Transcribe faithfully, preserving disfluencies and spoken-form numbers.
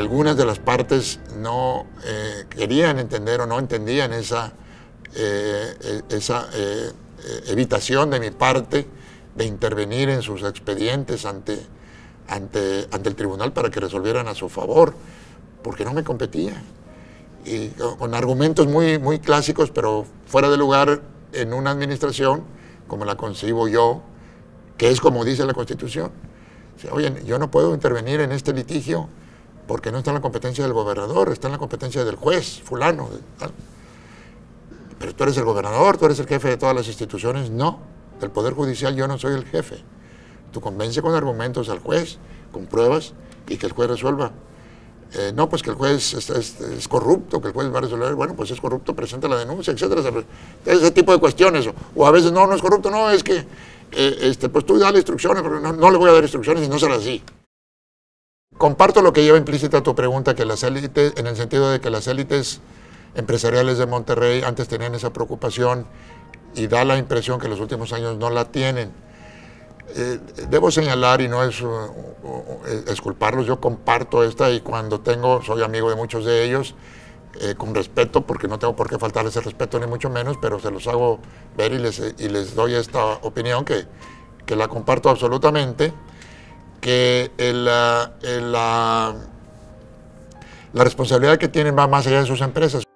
algunas de las partes no eh, querían entender o no entendían esa, eh, esa eh, evitación de mi parte de intervenir en sus expedientes ante, ante, ante el tribunal para que resolvieran a su favor, porque no me competía. Y con, con argumentos muy, muy clásicos, pero fuera de lugar en una administración como la concibo yo, que es como dice la Constitución. O sea, oye, yo no puedo intervenir en este litigio porque no está en la competencia del gobernador, está en la competencia del juez, fulano. Pero tú eres el gobernador, tú eres el jefe de todas las instituciones. No, del Poder Judicial yo no soy el jefe. Tú convence con argumentos al juez, con pruebas, y que el juez resuelva. Eh, no, pues que el juez es, es, es corrupto, que el juez va a resolver, bueno, pues es corrupto, presenta la denuncia, etcétera. Ese tipo de cuestiones. O, o a veces, no, no es corrupto, no, es que, eh, este, pues tú dale instrucciones, pero no, no le voy a dar instrucciones y no se las di. Comparto lo que lleva implícita tu pregunta, que las élites, en el sentido de que las élites empresariales de Monterrey antes tenían esa preocupación y da la impresión que en los últimos años no la tienen. Eh, debo señalar, y no es, uh, uh, es culparlos, yo comparto esta y cuando tengo, soy amigo de muchos de ellos, eh, con respeto, porque no tengo por qué faltarles el respeto ni mucho menos, pero se los hago ver y les, y les doy esta opinión que, que la comparto absolutamente, que el, el, la, la responsabilidad que tienen va más allá de sus empresas.